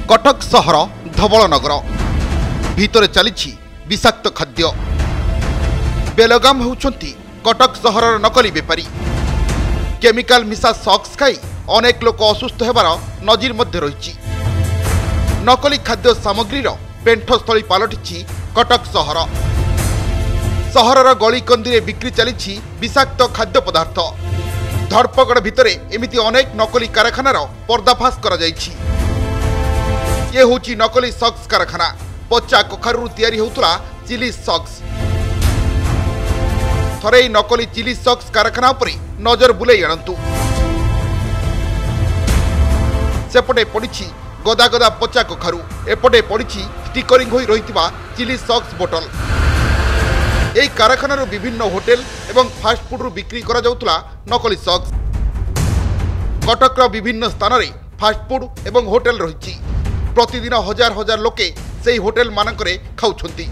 कटक सहर धवल नगर भितर चली विषाक्त खाद्य बेलगाम होउछंती कटक सहर नकली बेपारी केमिकल मिसा सॉक्स खाई अनेक लोक असुस्थ हेबार नजीर मध्य रही नकली खाद्य सामग्रीर पेंठस्थली पलटि कटक सहरर गली कंदी बिक्री चली विषाक्त खाद्य पदार्थ धरपगड़ भितर एमिति अनेक नकली कारखानार पर्दाफाश करा जायछि। ये होची नकली सॉक्स कारखाना पचा कखारू तैयारी होउतला चिली सॉक्स थरे नकली चिली सॉक्स कारखाना उपरि नजर बुलाई आनंतु सेपटे पड़ी गदा गदा पचा कखारू एपटे पड़ी स्टिकरिंग होई रहितिबा चिली सॉक्स बोतल एई कारखानार विभिन्न होटेल एवं फास्ट फूड रु बिक्री करा जाउतला नकली सॉक्स कटकर विभिन्न स्थान रे फास्ट फूड एवं होटेल रहिछि प्रतिदिन हजार हजार लोके सेई होटेल मानकरे खाउछंती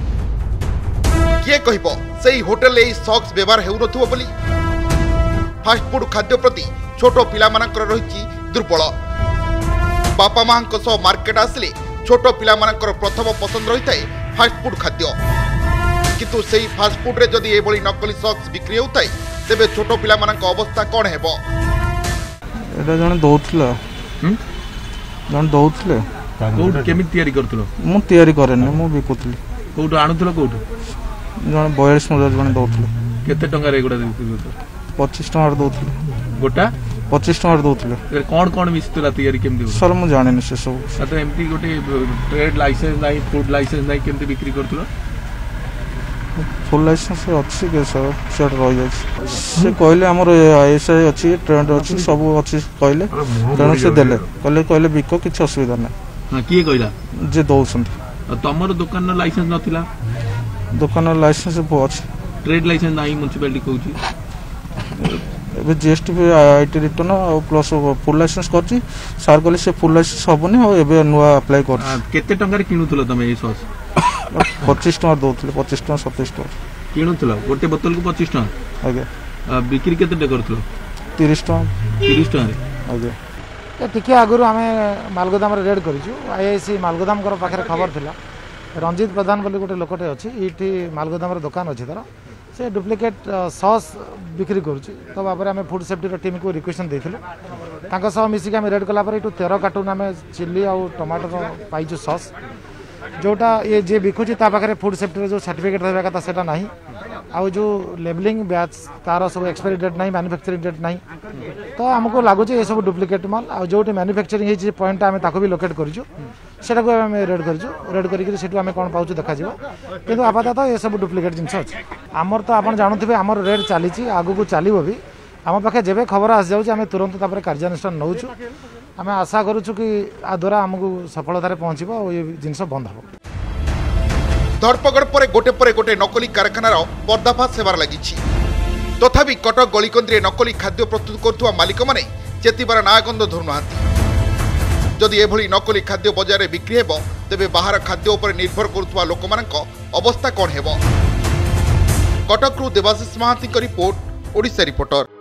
किए कहिबो सेई होटेल एई सॉक्स व्यवहार हेउनथुबो बोली फास्ट फूड खाद्य प्रति छोटो पिला मानकर रहिछि दुर्बल बापा मांक सह मार्केट आसले छोटो पिला मानकर प्रथम पसंद रही थाए फास्ट फूड खाद्य किंतु सेई फास्ट फूड रे जदि एभली नकली सॉक्स बिक्री होताय तेबे छोटो पिला मानक अवस्था कोन हेबो एटा जण दोथला जण दोथले कोड केमि तयारी करथलो मु तयारी करेन मु बिकुतली कोड आणुथलो कोड जण 42 मदर जण दोथले केते टंगा रे गोडा देथलो 25 टंका दोथले गोटा 25 टंका दोथले कोन मिस्तला तयारी केमि दियो सर मु जाने से सब तो एमती गोटे ट्रेड लाइसेंस नाही फूड लाइसेंस नाही केमति बिक्री करथलो फुल लाइसेंस अच्छी के सर सेट रही जाय से कहले हमर आईएसआई अच्छी ट्रेंड अच्छी सब अच्छी कहले तेणु से देले कहले बिको किछ असुविधा ना हां किए कहला जे दउसन तमर दुकान न लाइसेंस नथिला दुकान लाइसेंस अछि ट्रेड लाइसेंस नाही म्युनिसिपैलिटी कहूची एबे जीएसटी पे आईटी रिटर्न और प्लस फुल लाइसेंस करछि सर कहले से फुल लाइसेंस सबने और एबे नुवा अप्लाई कर केते टंका रे किनुथलो तमे ए सॉस 25 टका दोथले 25 टका 27 टका किनुथलो गोटे बोतल को 25 टका आगे बिक्री केते टका करथलो 30 टका रे आगे टिके आगुरु हमें मालगोदाम रे रेड करिछु आईआईसी मालगोदाम कर पाखरे खबर थिला रंजीत प्रधान बोली गोटे लोकटे अछि इठी मालगोदाम रे दुकान अछि तार से डुप्लिकेट सॉस बिक्री करुच्ची तो बाबा आम फूड सेफ्टी टीम को रिक्वेस्ट देथिलु मिसिक आम रेड कला 13 कार्टून आम चिली और टमाटर पाइचु सॉस जोटा ये जे बिकुची पाखे फूड सेफ्टी जो सर्टिफिकेट रहा कथा सेटा नहीं आउ जो लेबलिंग बैच तार सब एक्सपायरी डेट नहीं मैन्युफैक्चरिंग डेट नहीं तो आमको लगुच ये सब डुप्लिकेट माल आ जो मैन्युफैक्चरिंग होती पॉइंट आम ताको भी लोकेट करूँ सेटा को आम रेड करूँ रेड करके आम कौन पाऊँ देखा किंतु आपातत ये सब डुप्लिकेट जिनस अच्छे आमर तो आप जानते आमर रेड चली आगू को चलो भी आम पाखे जब खबर आसी जाऊँ आम तुरंत कार्यानुष्ठान नौ आम आशा करूँ कि आ द्वारा आमको सफलतार पहुँचब और ये जिनस बंद हो धरपगड़ पर गोटे नकली कारखानार पर्दाफाश हेबार लगी तथापि कटक गलिकंदी नकली खाद्य प्रस्तुत करुवा मालिक माने चेतिबार नागंध धरुना जदि एभली नकली खाद्य बजार बिक्री हेब तेबे बाहर खाद्य उपर निर्भर करुवा लोकमानक अवस्था कौन हेब कटकरू देवाशीष महांती रिपोर्ट ओडिशा रिपोर्टर।